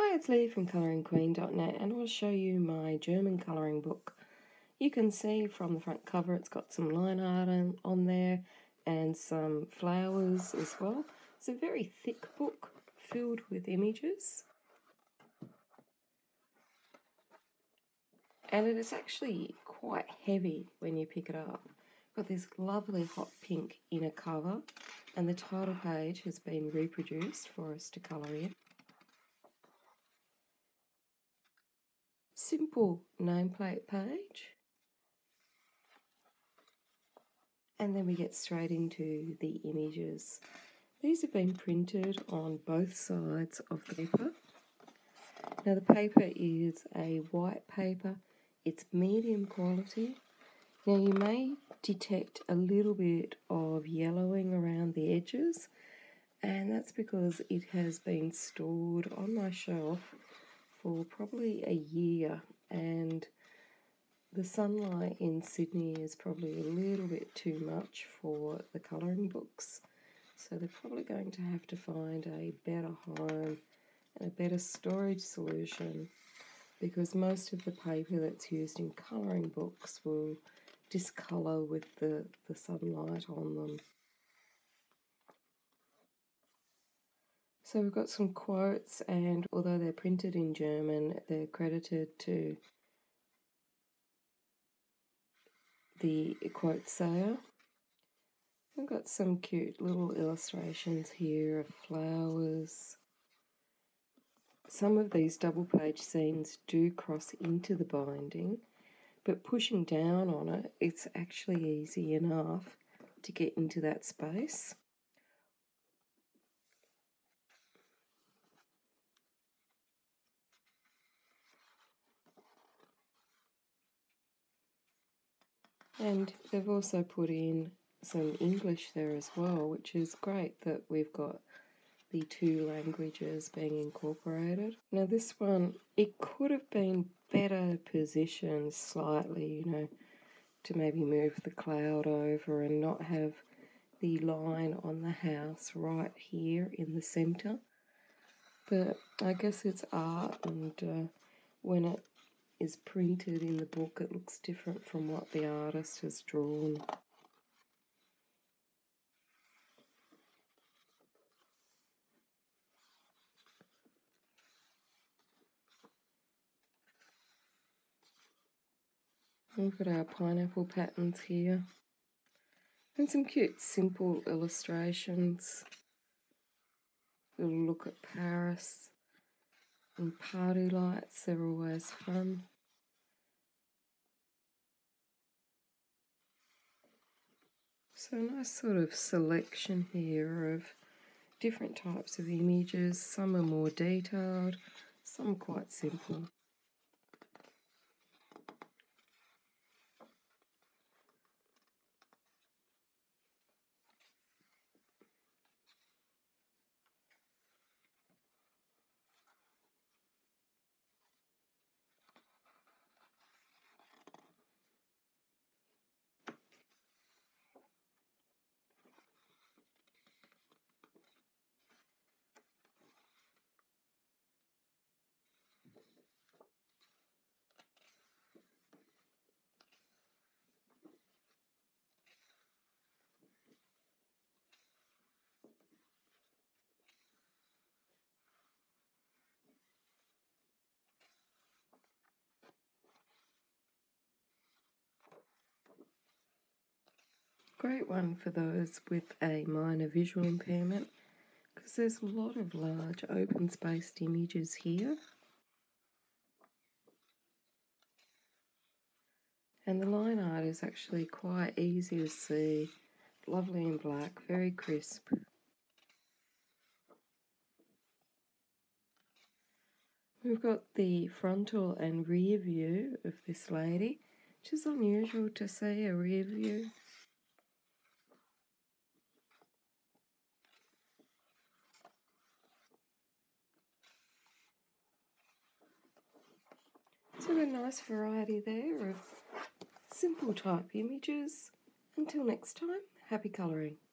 Hi, it's Lee from ColouringQueen.net and I will show you my German colouring book. You can see from the front cover it's got some line art on there and some flowers as well. It's a very thick book filled with images. And it is actually quite heavy when you pick it up. Got this lovely hot pink inner cover and the title page has been reproduced for us to colour in. Simple nameplate page, and then we get straight into the images. These have been printed on both sides of the paper. Now the paper is a white paper, it's medium quality. Now you may detect a little bit of yellowing around the edges, and that's because it has been stored on my shelf for probably a year, and the sunlight in Sydney is probably a little bit too much for the colouring books, so they're probably going to have to find a better home and a better storage solution, because most of the paper that's used in colouring books will discolour with the sunlight on them. So we've got some quotes, and although they're printed in German, they're credited to the quotesayer. We've got some cute little illustrations here of flowers. Some of these double page scenes do cross into the binding, but pushing down on it, it's actually easy enough to get into that space. And they've also put in some English there as well, which is great that we've got the two languages being incorporated. Now this one, it could have been better positioned slightly, to maybe move the cloud over and not have the line on the house right here in the centre. But I guess it's art, and when it is printed in the book, it looks different from what the artist has drawn. We've got our pineapple patterns here, and some cute simple illustrations. We'll look at Paris and party lights, they're always fun. So a nice sort of selection here of different types of images. Some are more detailed, some quite simple. Great one for those with a minor visual impairment, because there's a lot of large open spaced images here. And the line art is actually quite easy to see, lovely in black, very crisp. We've got the frontal and rear view of this lady, which is unusual to see a rear view. So a nice variety there of simple type images. Until next time, happy colouring.